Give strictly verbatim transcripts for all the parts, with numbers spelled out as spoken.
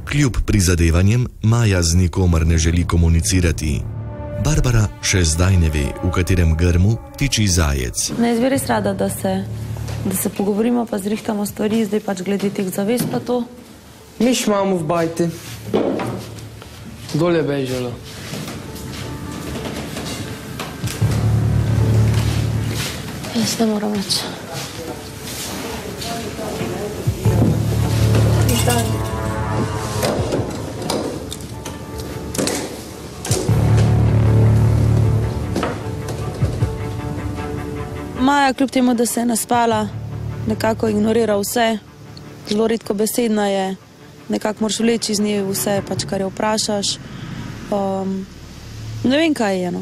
Kljub prizadevanjem, Maja z nikomer ne želi komunicirati. Barbara še zdaj ne ve, v katerem grmu tiči zajec. Ne, jaz bi res rada, da se, da se pogovorimo, pa zrihtamo stvari, zdaj pač glede teh zavez pa to. Miš imamo v bajti. Dol je bežalo. Jaz ne moram več. Maja, kljub temu, da se je naspala, nekako ignorira vse, zelo redko besedna je, nekako moraš vleči iz nje vse, pač kar jo vprašaš. Um, ne vem, kaj je, no.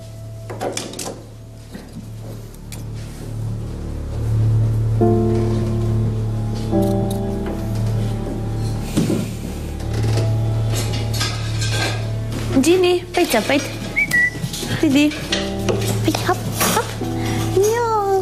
Ginny, pojď se, pojď. Pridi. Pojď, hop, hop. Jo.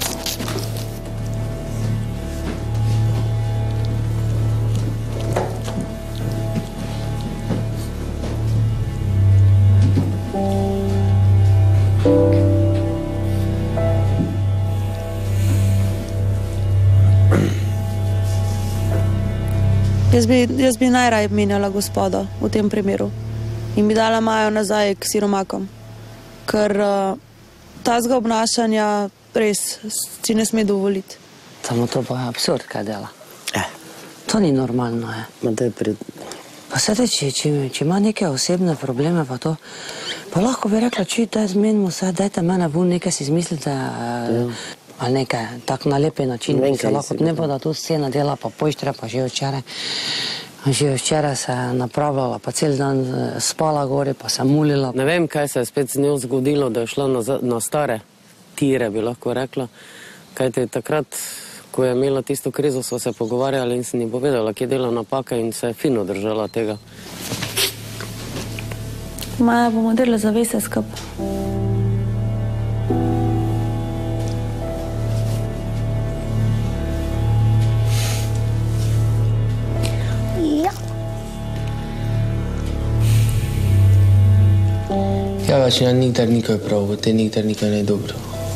Jaz bi, jaz bi najraje menjala gospoda v tem primeru in bi dala Majo nazaj k siromakom, ker uh, tazga obnašanja res si ne sme dovoliti. Samo to pa je absurd, kaj dela. Eh. To ni normalno, je. Ma da je pred... Pa sedaj, če, če, če ima neke osebne probleme, pa to, pa lahko bi rekla, če daj zmenimo se, dajte mene vun, nekaj si izmislite, ja. Ali nekaj, tak na lepi način, ki se lahko, ne bo da tu scena dela, pa poštre, pa že včeraj. Že včeraj se je napravljala, pa cel dan spala gori, pa se mulila. Ne vem, kaj se je spet z njo zgodilo, da je šla na, na stare tire, bi lahko rekla. Kajte takrat, ko je imela tisto krizo, so se pogovarjali in se ni povedala, kje dela napaka in se je fino držala tega. Maja, bomo delali zavese skup. Ja, več ja, nikdar nikaj prav, te nikdar nikaj ne dobro.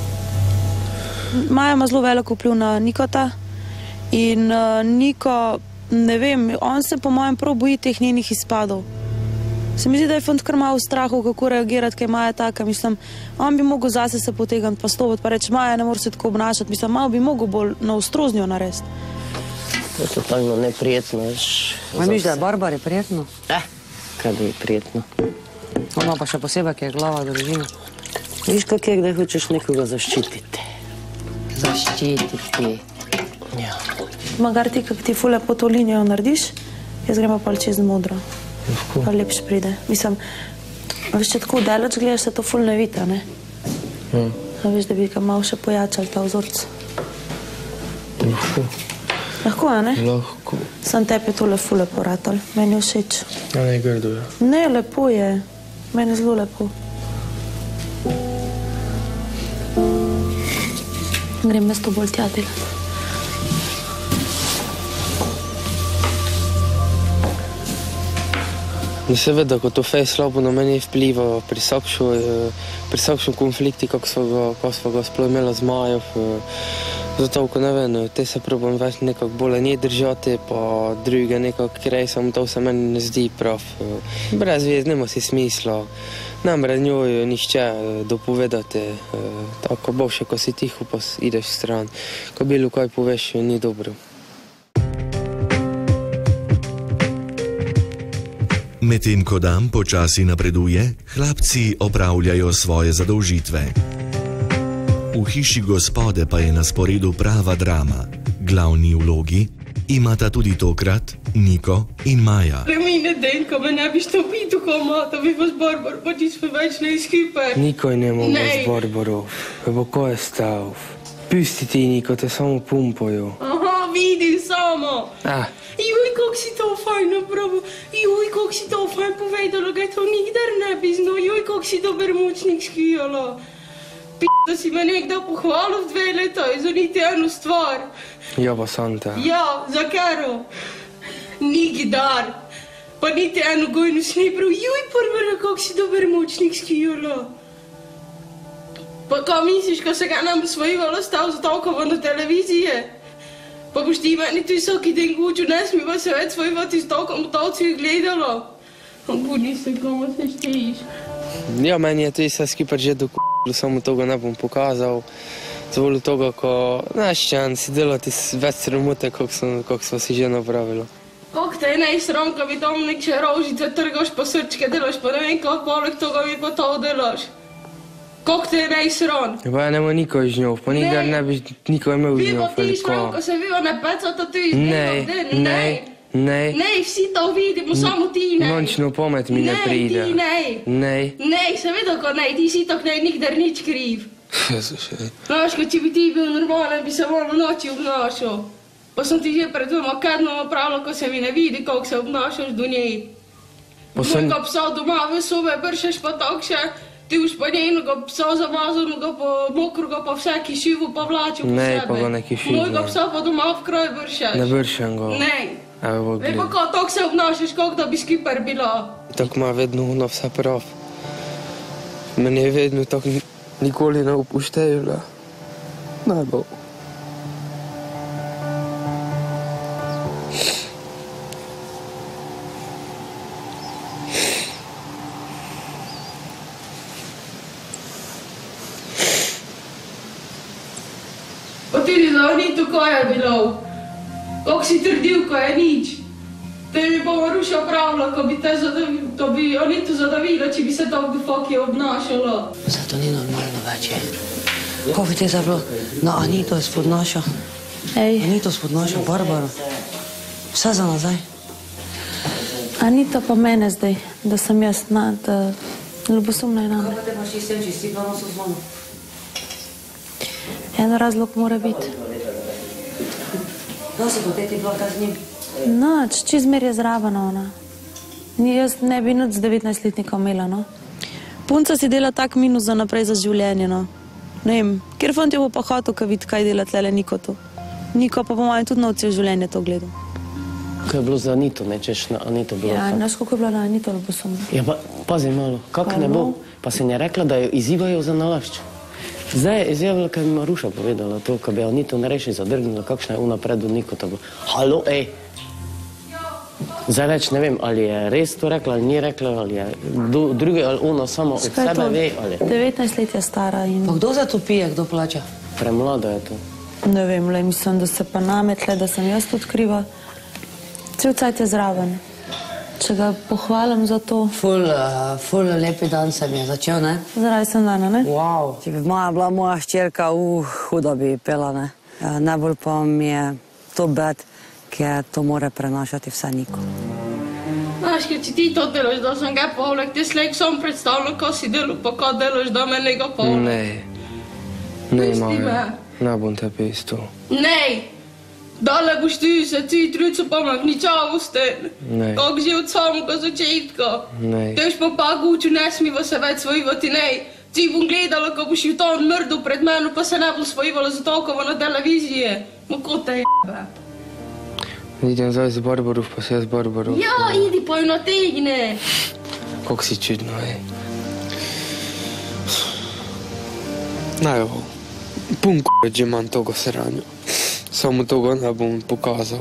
Maja ima zelo veliko vpliv na Nikota in uh, Niko, ne vem, on se po mojem prav boji teh njenih izpadov. Se mi zdi, da je fant kar malo v strahu, kako reagirati, kaj Maja taka, mislim, on bi mogel zase se potegniti, pa stopiti, pa reči, Maja, ne mora se tako obnašati, mislim, malo bi mogel bolj na ostro z njo narediti. To je totalno neprijetno, veš. Ma miš, da je Barbari prijetno? Eh, kaj bi prijetno. Ona pa še posebej, ki je glava družine. Viš, kak je, kdaj hočeš nekoga zaščititi. Zaščititi. Ja. Magar ti, kak ti ful lepo to linijo narediš, jaz grem pa čez modro. Pa lepš pride. Mislim, veš, če tako daleč gledaš, se to ful ne vidi, ne? Hmm. Veš, da bi ga malo še pojačali ta vzorc. Lahko. Lahko, a ne? Lahko. Sam tebi je tole ful lepo ratal. Meni je všeč. Ja, ne grdo, ja. Ne, lepo je. Meni je zelo lepo. Grem mesto bolj tja delati. Seveda, ko to fej slabo na meni vpliva pri vsakšnem konflikti, kako smo ga sploh imeli z Majo. Zato, ko ne vem, te se probam več nekako bolj nje držati, pa druge nekako krej, samo to se meni ne zdi prav. Brez vez, nema si smisla. Nam red njo nišče dopovedati, tako boljše, ko si tiho, pa ideš stran. Ko bilo kaj poveš, ni dobro. Medtem ko dan počasi napreduje, hlapci opravljajo svoje zadolžitve. V hiši gospode pa je na sporedu prava drama. Glavni vlogi imata tudi tokrat Niko in Maja. Mi Nedeljko, me ne bi što biti doma, da bi vas Barbar, pa ti smo več ne izkipe. Nikoj ne mogu s Barbarov, evo ko je stav. Pusti ti, Niko, te samo pumpajo. Aha, vidim samo. Ah. Juj, kako si to fajn napravil, juj, kako si to fajn povedala, ga to nikdar ne bi znal, juj, kako si dober mučnik skijala. P***, da si me nekdaj pohvalil v dve leta, je za niti eno stvar. Ja, pa Santa. Ja, za kero. Nikdar. Pa niti eno gojno si ni prav, juj, Barbara, kako si dober močnik skijala. Pa ko misliš, ko se ga nam svojivalo stav za toliko na televizije? Pa boš ti meni tu vsaki den gučil, ne smiva se več svojivati s toliko motovci gledalo. Budi se, komu se štejiš. Ja, meni je to vse skupaj že dokupilo, samo toga ne bom pokazal. Zvolil toga, ko naščan si delati več sramote, kako smo si že napravili. Kako te je najsram, ko bi tam nekše rožice trgaš pa srčke delaš, pa ne vem, kako poleg toga bi pa to delaš. Kako te je najsram? Pa ja nema nikoj z njo, pa nikdar ne bi nikoj imel z njo. Vivo ti šram, ko se vivo ne pecata tu izdelal, ne, ne, ne. Ne, vsi to vidimo, samo ti ne. Nočno pamet mi ne pride. Ne, ti ne. Ne. Ne, seveda ko ne, ti si tako ne nikdar nič kriv. Jezus, ej. Znaš, ko če bi ti bil normalen, bi se malo noči obnašal. Pa sem ti že pred dvoma kednoma pravila, ko se mi ne vidi, kako se obnašaš do njej. Mojega psa doma v sobe bršeš pa takše, ti už pa njenega psa zamazanega pa mokrega pa vse kišivo pa vlačil po sebe. Ne, pa ga ne kišivo. Mojega psa pa doma v kraj bršeš. Ne bršem ga. Ne. Evo, gled. Pa kako tako se obnašaš, kako da bi skiper bila. Tako ima vedno ono vse prav. Meni je vedno tako nikoli ne upoštevila. Ne bo. Pa tudi za Anito, ko je bilo? Kako si trdil, ko je nič? Te mi bo Maruša pravila, ko bi, to bi Anito zadavila, če bi se tako faki obnašala. Zato ni normalno več je. Kako bi te zabilo? No, Anito je spodnaša. Ej. Anito spodnaša, Barbaro. Vse za nazaj. Anito pa mene zdaj, da sem jaz nad, ljubosumna je nam. Kako te imaš s tem, če si pa nosil zvono? En razlog mora biti. Da si potem ti bila kaj z njim? Noč, čizmer je zraven ona. Jaz ne bi nič z devetnajstletnika imela, no. Punca si dela tak minus za naprej za življenje, no. Ne vem, kjer fant jo bo pa hotel, ka vidi, kaj dela tlele Nikotu. Niko pa po mojem tudi novci v življenje to gledal. Ko je bilo za Anito, ne, češ na Anito bilo. Ja, znaš, kako je bilo na Anito ljubosumno. Ja, pa pazi malo, kak ne bo? Pa se je rekla, da jo izzivajo za nalašč. Zdaj je izjavila, kaj mi Maruša povedala to, ko bi Anito nareši zadrgnila, kakšna je ona pred Nikota. Halo, ej! Zdaj več ne vem, ali je res to rekla, ali ni rekla, ali je drugi, ali ona samo od sebe ve, ali... devetnajst let je stara in... Pa kdo za to pije, kdo plača? Premlada je to. Ne vem, le, mislim, da se pa nametle, da sem jaz tudi kriva. Cel cajt je zraven. Če ga pohvalim za to... Ful, ful lepi dan se mi je začel, ne? Zaradi sem dana, ne? Wow. Če bi moja bila moja ščerka, uh, hudo bi pela, ne? Najbolj pa mi je to bed, ker to more prenašati vse Niko. Znaš, ker če ti to delaš, da sem ga poleg, ti slek sam predstavljal, ko si delal, pa ko delaš, da me njega poleg. Ne. Ne, mame. Ne bom te pistal. Ne. Dale boš ti se ti truco pomagničal v sten. Ne. Kako že od samega začetka. Ne. Tež pa pa guču, ne smiva se več svojivati, ne. Ti bom gledala, ko boš v to mrdu pred meno, pa se ne bom svojivala za toliko na televizije. Ma ko te jebe. Idem zdaj z Barbarov, pa se jaz z Barbarov. Ja, idi pa jo nategne. Kako si čudno, ej. Naj ovo. Pun k***, že imam toga sranja. Samo toga ne bom pokazal.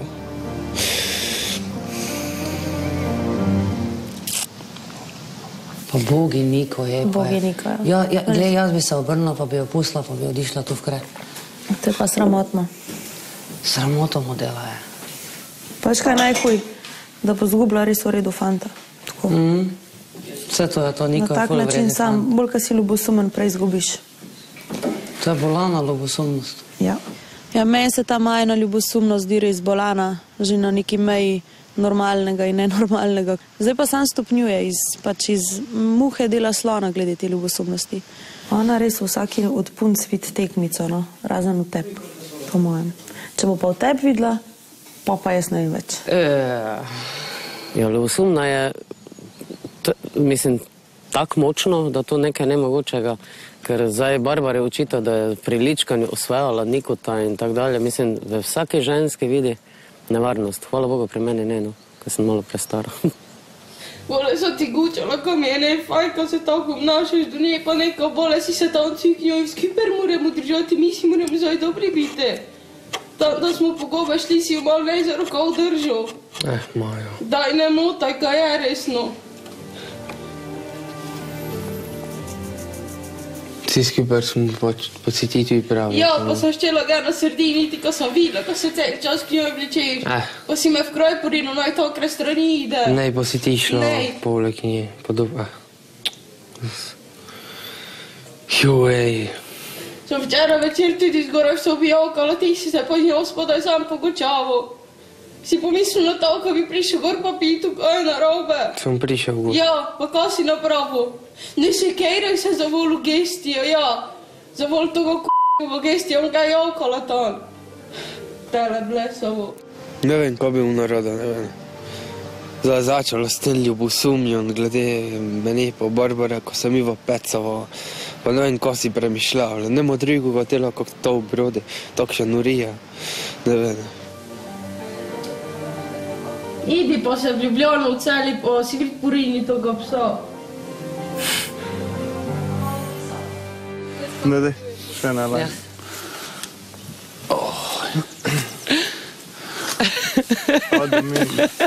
Pa Bogi Niko je. Bogi Niko, ja. Ja, ja, glej, jaz bi se obrnila, pa bi jo pustila, pa bi odišla tu v kraj. To je pa sramotno. Sramoto mu dela je. Pač kaj najhuj, da bo zgubila res v redu fanta. Tako. Mm. Vse to je to, Niko je ful vredni. Na tak način sam, bolj ka si ljubosumen, prej izgubiš. To je bolana ljubosumnost. Ja. Ja, meni se ta majna ljubosumnost zdi res bolana, že na neki meji normalnega in nenormalnega. Zdaj pa sam stopnjuje, iz, pač iz muhe dela slona glede te ljubosumnosti. Ona res vsaki od punc vidi tekmico, no, razen v tebi, po mojem. Če bo pa v tebi videla, pa pa jaz ne vem več. E, ja, ljubosumna je, t, mislim, tako močno, da to nekaj nemogočega, ker zdaj Barbara je očita, da je pri ličkanju osvajala Nikota in tak dalje. Mislim, v vsaki ženski vidi nevarnost. Hvala Bogu, pri meni ne, no, ker sem malo prestara. Bole so ti gučala, ko mi je ne fajn, ko se tako obnašaš do nje, pa neka bole si se tam ciknjo in skiper moramo držati, mi si moramo zdaj dobri biti. Da, da smo pogoba šli, si jo malo več za rokov držal. Eh, Majo. Daj, ne motaj, kaj je resno. Vsi skupaj smo po cititu pravi. Ja, pa sem štela ga na sredini, ko sem videla, ko se cel čas k njoj vlečeš. Pa si me v kraj porino, naj to kre strani ide. Nej, pa si ti šla poleg nje, podoba. Joj. Sem včeraj večer tudi zgoraj v sobi okolo, ti si se pa z njo spodaj sam pogočaval. Si pomislil na to, ko bi prišel gor pa pitu, ko je narobe? Sem prišel gor. Ja, pa ko si napravil? Ne se kejraj se za volu gestijo, ja. Za volu togo k***ovo gestijo, on ga je okolo tam. Tele blesovo. Ne vem, ko bi mu naroda, ne vem. Zdaj začalo s tem ljubosumjem, glede mene pa Barbara, ko sem iva pecavo. Pa ne vem, ko si premišljala. Nemo drugega tela, kako to obrode, takša norija. Ne vem. Idi pa se v Ljubljano v celi, pa si grid porini toga psa. Ne, dej, še ena laj. Ode mi.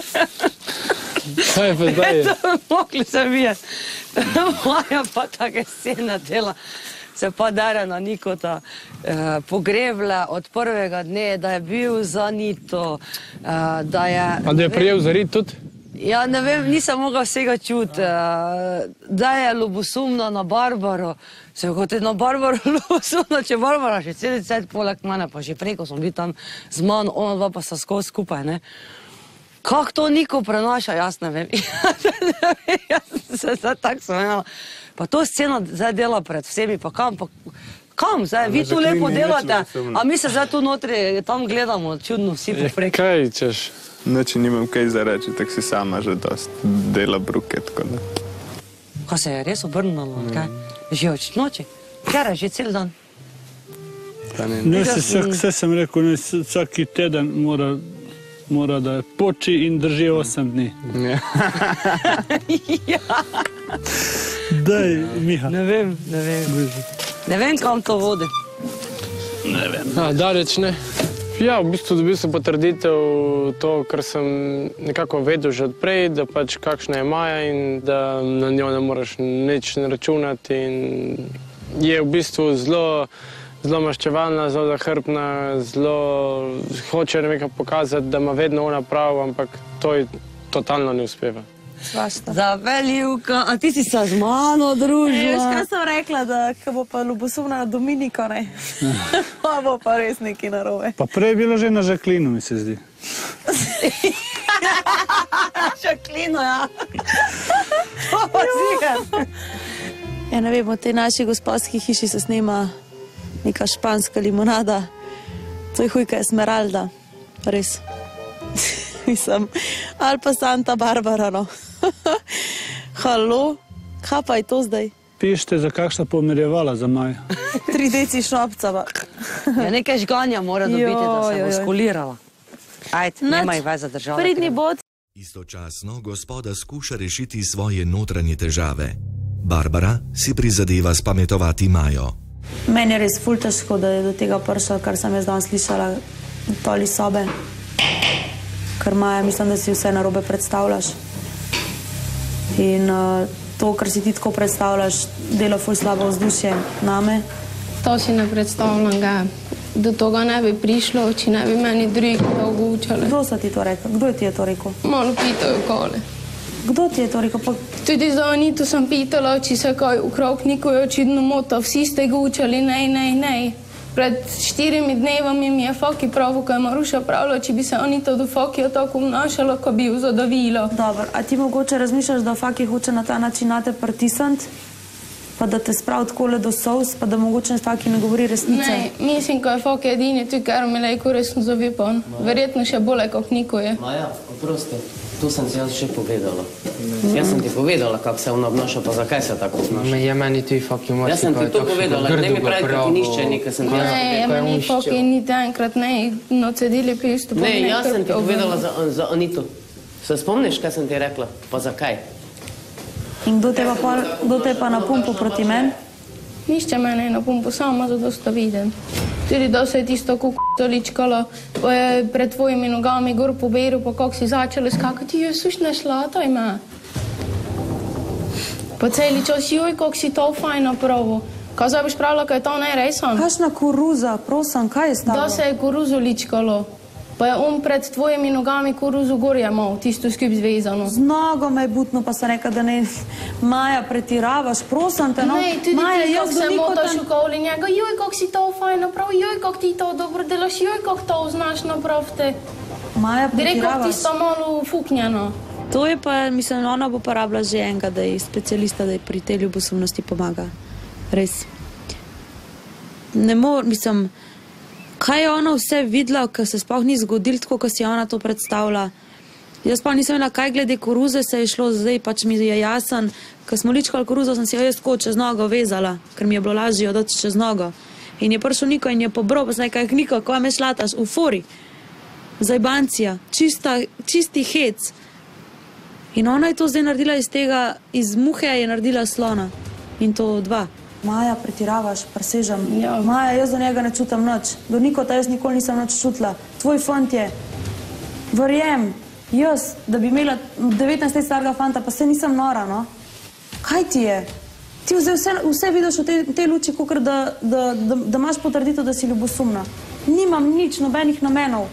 Kaj pa zdaj je? Mogli se vidjeti. Moja pa taka scena dela. Se pa Darjana Nikota eh, pogrebla od prvega dne, da je bil za Nito, eh, da je... A da je prijel za rit tudi? Ja, ne vem, nisem mogla vsega čuti. Eh, da je ljubosumna na Barbaro, se kot je na Barbaro ljubosumna, če Barbara še celi cel poleg mene, pa že preko smo bili tam z mano, ona dva pa sta skozi skupaj, ne. Kako to Niko prenaša, jaz ne vem. Jaz se zdaj tako spomenala. Pa to sceno zdaj dela pred vsemi, pa kam, pa kam zdaj, vi tu lepo delate, a mi se zdaj tu notri tam gledamo, čudno vsi poprek. Kaj češ? Noči nimam kaj za reči, tako si sama že dost dela bruke, tako da. Kaj se je res obrnalo, kaj? Že od noči? Kjera, že cel dan? Ne, vse sem rekel, vsaki teden mora mora da poči in drži osem dni. Ja. Daj, Miha. Ne vem, ne vem. Ne vem, kam to vodi. Ne vem. Daleč ne. Ja, v bistvu dobil sem potrditev to, kar sem nekako vedel že odprej, da pač kakšna je Maja in da na njo ne moraš nič računati in je v bistvu zelo zelo maščevalna, zelo zahrbna, zelo hoče nekaj pokazati, da ima vedno ona prav, ampak to ji totalno ne uspeva. Zaveljivka, a ti si se z mano družila? Veš, kaj sem rekla, da ko bo pa ljubosumna na Dominiko, ne? Pa bo pa res nekaj narobe. Pa prej je bilo že na Žaklinu, mi se zdi. Žaklino, ja. To pa zigar. Ja, ne vem, v tej naši gospodski hiši se snema neka španska limonada. To je hujka Esmeralda. Res. Mislim, ali pa Santa Barbara, no. Halo, kaj pa je to zdaj? Pišite, za kakšna pomerjevala za Majo. Tri deci šnopca, pa. Ja, nekaj žganja mora dobiti, da se bo skulirala. Ajde, nema jih več zadržala. Pridni bod. Istočasno gospoda skuša rešiti svoje notranje težave. Barbara si prizadeva spametovati Majo. Meni je res ful težko, da je do tega prišel, kar sem jaz danes slišala v toli sobe. Ker Maja, mislim, da si vse narobe predstavljaš. In uh, to, kar si ti tako predstavljaš, dela ful slabo vzdušje name. To si ne predstavljam ga. Do toga ne bi prišlo, če ne bi meni drugi dolgo učali. Kdo so ti to rekel? Kdo ti je to rekel? Malo pitajo kole. Kdo ti je to rekel? Pa... Tudi za Anitu sem pitala, či se kaj ukrok nikojo očitno mota. Vsi ste ga učali, nej, nej, nej. Pred štirimi dnevami mi je Foki pravu, ko je Maruša pravila, če bi se Anita do Fokija tako obnašala, ko bi jo zadavila. Dobro, a ti mogoče razmišljaš, da Foki hoče na ta način nate pritisniti? Pa da te spravi takole do solz, pa da mogoče Foki ne govori resnice? Ne, mislim, ko je Foki edini, tudi kar mi lejko resno zavipon. Verjetno še bolje, kot niko je. Maja, oprosti. Tu sem si jaz že povedala. Jaz sem ti povedala, kako se ona obnaša, pa zakaj se tako obnaša. Je meni tudi Foki moči. Jaz sem ti to povedala, ne mi pravi, kako nišče nekaj sem ti jaz povedala. Ne, meni Foki niti enkrat ne, no cedili pristup. Ne, jaz sem ti povedala za Anitu. Se spomniš, kaj sem ti rekla? Pa zakaj? In kdo te pa, pol, kdo te pa na pumpu proti meni? Nišče mene je na pumpu, sama zato sta viden. Tudi da se je tisto kukuto ličkalo, pa je pred tvojimi nogami gor poberu, pa kako si začela skakati, joj, suš ne šla, to ima. Pa celi čas, joj, kako si to fajno pravo. Kaj zdaj boš pravila, kaj je to ne resan? Kakšna koruza, prosim, kaj je stalo? Da se je koruzo ličkalo. Pa je on pred tvojimi nogami koruzo gor je imel, tisto skup zvezano. Z nogo me je butno, pa sem rekla, da ne, Maja, pretiravaš, prosim te, no. Ne, tudi Maja, ti, jaz kako se veliko motaš tam- okoli njega, joj, kako si to fajno prav, joj, kako ti to dobro delaš, joj, kako to znaš napraviti. Maja, Direkt, kako ti pretiravaš. sta malo fuknjeno. To je pa, mislim, ona bo porabila že enega, da je specialista, da je pri tej ljubosumnosti pomaga. Res. Ne morem, mislim, kaj je ona vse videla, ko se sploh ni zgodil tako, ko si je ona to predstavlja. Jaz pa nisem vedela, kaj glede koruze se je šlo, zdaj pač mi je jasen. Ko smo ličkali koruzo, sem si jo jaz tako čez nogo vezala, ker mi je bilo lažje jo dati čez nogo. In je prišel Niko in je pobral, pa sem rekla, Niko, ko me šlataš, v fori. Zajbancija, čista, čisti hec. In ona je to zdaj naredila iz tega, iz muhe je naredila slona. In to dva. Maja, pretiravaš, presežem. Ja. Maja, jaz do njega ne čutam nič. Do Nikota jaz nikoli nisem nič čutila. Tvoj fant je, verjem, jaz, da bi imela devetnajst let starega fanta, pa se nisem nora, no. Kaj ti je? Ti vse, vse, vse vidiš v tej, tej luči, kakor da, da, da, da imaš potrditev, da si ljubosumna. Nimam nič, nobenih namenov.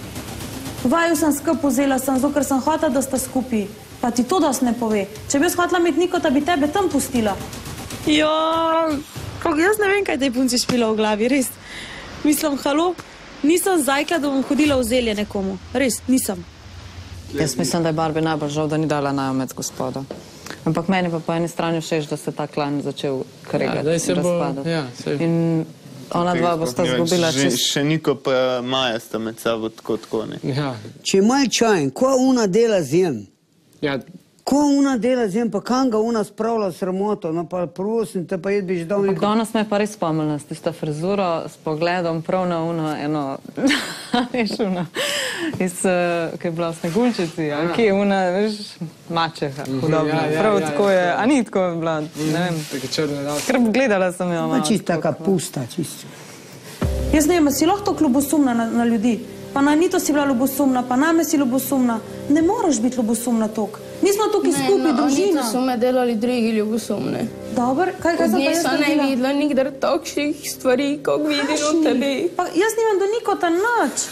Vaju sem skup vzela, sem zato, ker sem hotela, da sta skupaj. Pa ti to dosti ne pove. Če bi jaz hotela imeti Nikota, bi tebe tam pustila. Jo, kako jaz ne vem, kaj tej punci špila v glavi, res. Mislim, halo, nisem zajkla, da bom hodila v zelje nekomu. Res, nisem. Jaz mislim, da je Barbi najbolj žal, da ni dala najomec gospoda. Ampak meni pa po eni strani všeč, da se ta klan začel kregati, Ja, razpadati. ja, saj- In ona dva bosta zgubila Že, čist... še Niko pa Maja sta med sabo tako tako, ne. Ja, Če mal čajen, ko una dela zjem? ja, Ko una dela zjem, pa kam ga una spravlja sramoto? No pa prosim te, pa jed biš dal Ampak neko... danes me je pa res spomnila s tisto frizuro, s pogledom prav na uno, eno, veš, uno, iz, uh, ki je bila v Sneguljčici, ali kje je una, veš, mačeha, podobno. ja, ja, Prav ja, tako je, ja. a ni tako je bila, ne vem. Take črne lase. Skrb gledala sem jo Pa malo. čist taka pusta, čist. Jaz ne vem, a si lahko tako ljubosumna na, na ljudi. Pa na Anito si bila ljubosumna, pa name si ljubosumna. Ne moreš biti ljubosumna toliko. Mi smo tukaj skupaj, družina. Ne, so me delali drugi ljubosumne. Dobro, kaj, kaj Od sem pa nje jaz sem ne naredila? videla nikdar takšnih stvari, kot vidim od tebe. Pa jaz nimam do Nikota nič.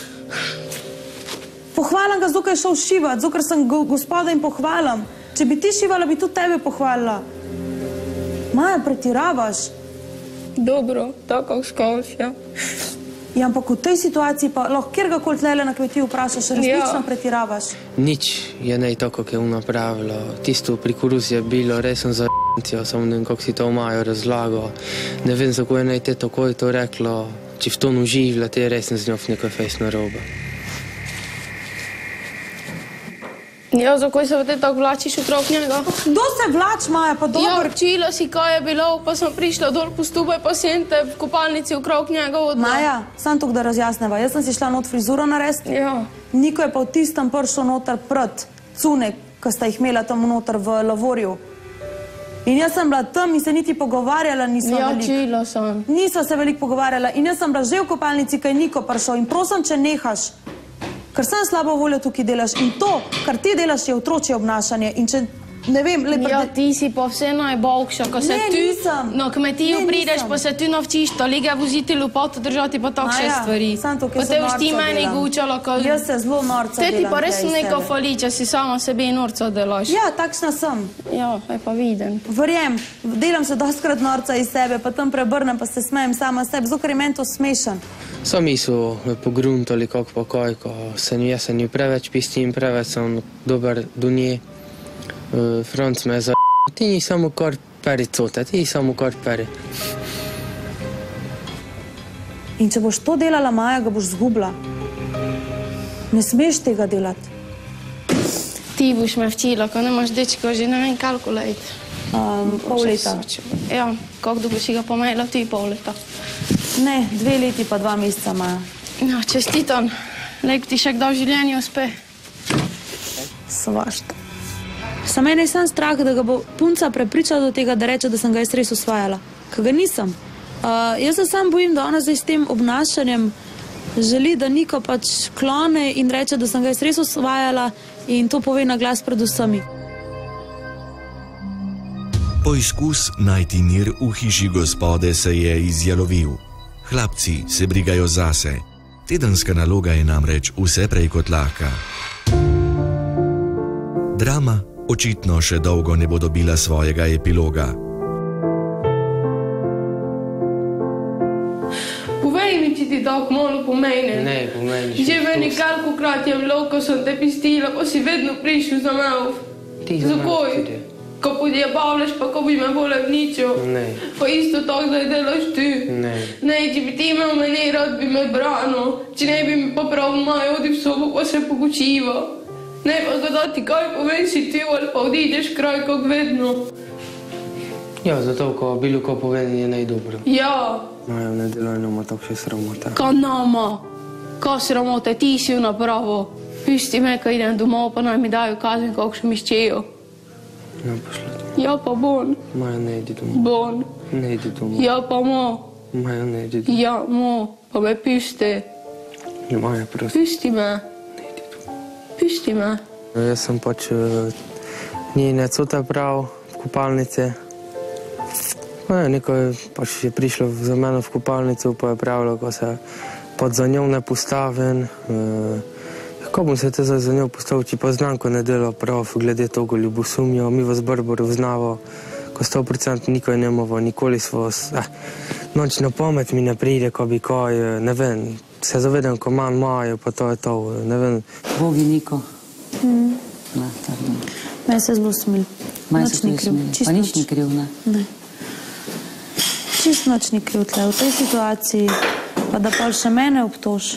Pohvalim ga, zato ker je šel šivat, zato ker sem go, gospoda in pohvalim. Če bi ti šivala, bi tudi tebe pohvalila. Maja, pretiravaš. Dobro, tako školš, ja. Ja, ampak v tej situaciji pa lahko kjergakoli tlele na kmetiji vprašaš, resnično Ja. pretiravaš. Nič je ne tako, kot je ona pravila. Tisto pri koruzi je bilo resen za j***cijo, samo ne vem, kako si to Majo razlagal. Ne vem, zakaj je naj te takoj to reklo. Če v to nuživlja, te je resen z njo v nekaj fejs narobe. Ja, zakaj se te tako vlačiš otrok njega? Kdo se vlač, Maja, pa Ja, dobro. učila si, kaj je bilo, pa sem prišla dol po stubaj, pa sem te v kopalnici okrog njega odla. Maja, sam tukaj da razjasneva. Jaz sem si šla not frizuro narediti. Ja. Niko je pa v tistem prišel noter pred cune, ko sta jih imela tam noter v lavorju. In jaz sem bila tam in se niti pogovarjala nisva Ja, veliko. učila sem. Nisva se veliko pogovarjala in jaz sem bila že v kopalnici, ko je Niko prišel in prosim, če nehaš, ker sem slabo voljo tukaj delaš in to, kar ti delaš, je otročje obnašanje in če, ne vem, le Ja, ti si pa vse najboljša, ko se Ne, tu nisem. na kmetiju Ne, prideš, nisem. pa se tu navčiš, toliko voziti lopato držati, pa takšne Maja, stvari. samo to, Pa ker se te boš ti norca meni delam. gučala, ko... Jaz se zelo norca Te ti delam pa res tja iz neko tebe. fali, če si sama sebi norca delaš. Ja, takšna sem. Ja, aj pa vidim. Verjem, delam se dostkrat norca iz sebe, pa tam prebrnem, pa se smejem sama sebi, zato ker je meni to smešen. Sami so me pogruntali, kako pa kaj, ko se ni, jaz se ni preveč pistim, preveč sem dober do nje. Uh, Franc me je za... Ti ni samo kar peri cote, ti samo kar peri. In če boš to delala, Maja, ga boš zgubila. Ne smeš tega delati. Ti boš me včila, ko nemaš dečka, že ne vem kalkulejt. Um, pol leta. Ja, kako dolgo si ga pomejla, ti pol leta. Ne, dve leti pa dva meseca, Maja. No, čestitam. Lep ti še kdaj v življenju uspe. Svašta. Sam mene je sam strah, da ga bo punca prepričala do tega, da reče, da sem ga jaz res osvajala. Ker ga nisem. Uh, jaz se sam bojim, da ona zdaj s tem obnašanjem želi, da Niko pač klone in reče, da sem ga jaz res osvajala in to pove na glas pred vsemi. Poizkus najti mir v hiši Gospode se je izjalovil. Hlapci se brigajo zase. Tedenska naloga je namreč vse prej kot lahka. Drama očitno še dolgo ne bo dobila svojega epiloga. Povej mi, če ti tako malo pomeni. Ne, pomeni še. Že meni kolikokrat je bilo, ko sem te pistila, pa si vedno prišel za me. Ti za Zakaj? me tudi. Ko podjebavljaš, pa ko bi me bolj vničil. Ne. Pa isto tako, da je delaš ti. Ne. Ne, če bi ti imel mene rad, bi me branil. Če ne bi mi pa prav maj, odi v sobo, pa se pogučiva. Ne pa ga da ti kaj povem si ti, ali pa odideš kraj, kot vedno. Ja, zato, ko bilo ko povedi, je najdobro. Ja. No, ja, ne delaj nama tako še sramota. Ka nama? Ka sramote, ti si v napravo. Pusti me, ko idem domov, pa naj mi dajo kazen, kako še mi ščejo. Ja, pošla to. Ja, pa bon. Maja, ne idi domov. Bon. Ne idi domov. Ja, pa mo. Maja, ne idi domov. Ja, mo. Pa me pusti. Maja, prosim. Pusti me. Ne idi domov. Pusti me. Jaz sem pač uh, njene cote prav v kupalnici. No, ja, neko je pač je prišlo za meno v kupalnico, pa je pravilo, ko se pod za njo ne postavim. Uh, Ko bom se te zdaj za njo postavil, če pa znam, ko ne dela prav, glede toga ljubosumjo, mi vas Barbaru vznavo, ko sto procent nikoj nemovo, nikoli svo, eh, noč na pamet mi ne pride, ko bi kaj, ne vem, se zavedam, ko manj imajo, pa to je to, ne vem. Bogi Niko. Mm. Ne, tako ne. Meni se zelo smil. Meni se zelo smil. Pa nič ni kriv, ne? Ne. Čist noč ni kriv tle v tej situaciji, pa da pa še mene obtož.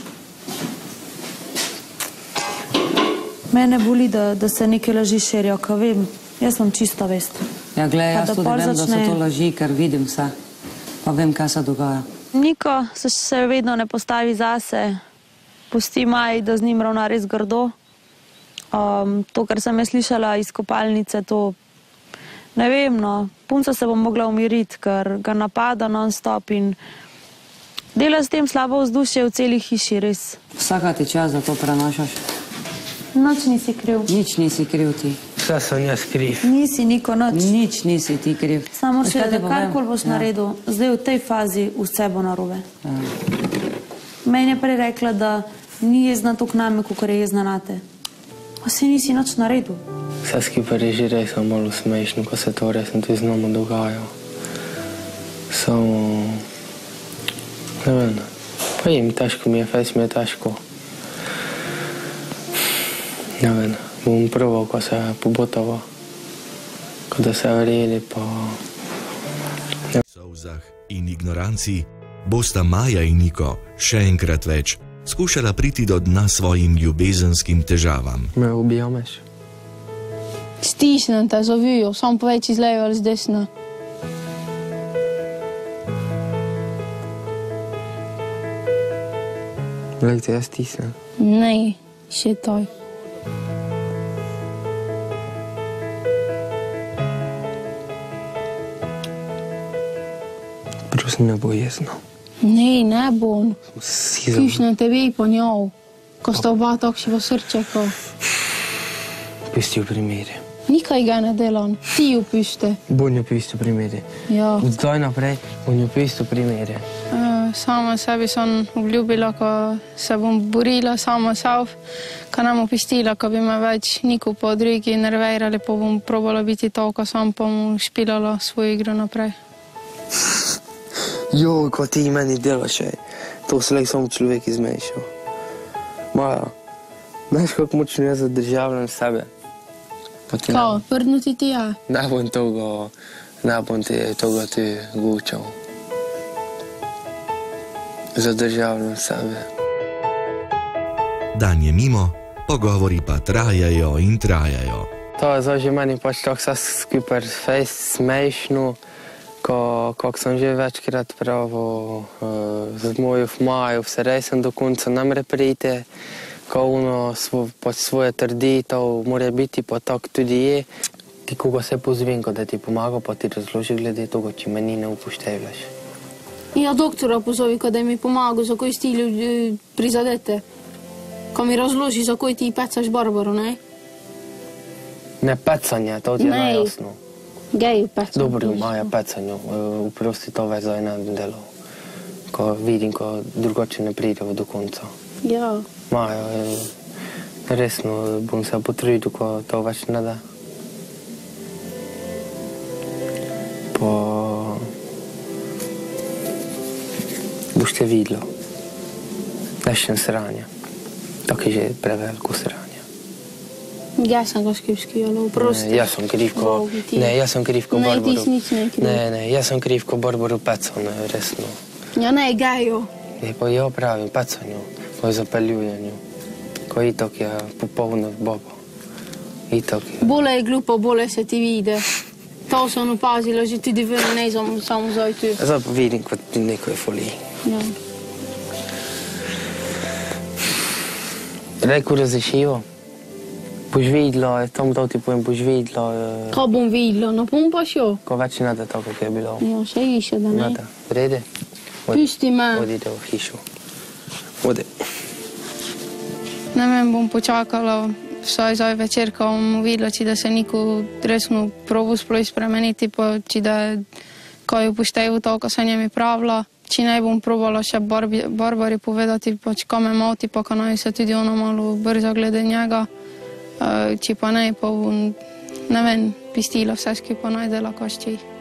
Mene boli, da, da se neke laži širijo, ka vem, jaz imam čisto vest. Ja, glej, jaz tudi vem, začne... da so to laži, ker vidim vse, pa vem, kaj se dogaja. Niko se, se vedno ne postavi zase, pusti Maj, da z njim ravna res grdo. Um, to, kar sem je slišala iz kopalnice, to ne vem, no, punca se bom mogla umiriti, ker ga napada non-stop in dela s tem slabo vzdušje v celi hiši, res. Vsaka ti čas, da to prenašaš. Noč nisi kriv. Nič nisi kriv ti. Vse sem jaz kriv. Nisi, Niko, noč. Nič nisi ti kriv. Samo še, da karkoli boš naredil, zdaj v tej fazi vse bo narobe. Meni je prej rekla, da ni jezna toliko name, kakor je jezna nate. Pa si nisi nič naredil. Vse skupaj je že res malo smešno, ko se to resno tudi z nama dogaja. Samo, ne vem, pa jim težko mi je, fejs mi je težko. Ne vem, bom probal, ko se pobotava, ko da se verjeli, pa... V solzah in ignoranci bosta Maja in Niko še enkrat več skušala priti do dna svojim ljubezenskim težavam. Me ubijameš? Stisnem te, zavijo, sam povej, či z leve ali z desne. Lejte, jaz stisnem. Ne, še toj. Prosim, ne bo jezno. Ne, ne bom. Si za... Pišnem tebe i po njov, ko sta oba takšiva srčeka. Pusti v primeri. Nikaj ga ne delam, ti ju pište. Bom jo pusti v primeri. Ja. Zdaj naprej bom jo pusti v primeri. Uh, sama sebi sem obljubila, ko se bom borila sama sebi, ko ne bom pustila, ko bi me več niko po drugi nervirali, pa bom probala biti to, ko sam pa bom špilala svojo igro naprej. Joj, ko ti meni delaš, ej. To se lej samo človek izmešal. Maja, znaš, kako močno jaz zadržavljam sebe? Kao, prdnuti ti ja? Ne bom toga, ne bom ti toga ti gučal. Zadržavljam sebe. Dan je mimo, pogovori pa trajajo in trajajo. To je zdaj že meni pač tako vse skupaj fejs smešno, kako sem že večkrat pravil z mojo Majo, vse res sem do konca ne more priti, ko ono pač svoje trditev mora biti, pa tako tudi je. ti koga se pozvinko, da ti pomaga, pa ti razloži glede toga, če me ni ne upoštevaš. Ja, doktora pozovi, da mi pomaga, za koji sti ljudi prizadete. Ko mi razloži, za koji ti pecaš Barbaru, ne? Ne pecanje, to ti je najjasno. Gej pecanje. Dobro, Maja pecanje, uprosti to več za eno delo. Ko vidim, ko drugače ne pridemo do konca. Ja. Maja, resno bom se potrudil, ko to več ne da. Pa boste videli, nešem sranja. Tako je že preveliko sranja. Jaz sem ga skipski, ali uprosti. Ne, jaz sem krivko, ne, jaz sem krivko Barbaru. Ne, ti si nič ne kriv. Ne, ne, jaz sem krivko Barbaru pecanju, resno. Ja, ne, gejo. Ne, pa jo pravim, pecanju, pa zapeljujenju. Ko itak je popolno baba. Itak je. Bole je glupo, bole se ti vide. To sem opazila, že tudi vedno ne znam samo zajti. Zdaj pa vidim, kot neko je folij. Ja. Reku razrešivo. Boš videla, tam to ti povem, boš videla. Ko bom videla, no bom pa šel. Ko več ne da tako, kako je bilo. Ja, še više, da ne. Ne da, vrede? Pusti me. Odide v hišo. Ode. Ne vem, bom počakala vsaj zdaj večer, ko bom videla, či da se niko resno probu sploh spremeniti, pa či da ko je upošteval to, ko sem njemi pravila. Či ne bom probala še Barbari povedati, pač ko me moti, pa ko naj se tudi ona malo brza glede njega. Či pa ne, pa bom, ne vem, pistila vse skupaj najdela, ko šči.